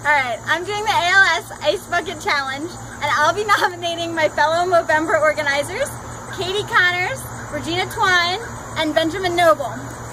Alright, I'm doing the ALS Ice Bucket Challenge, and I'll be nominating my fellow Movember organizers, Katie Connors, Regina Twine, and Benjamin Noble.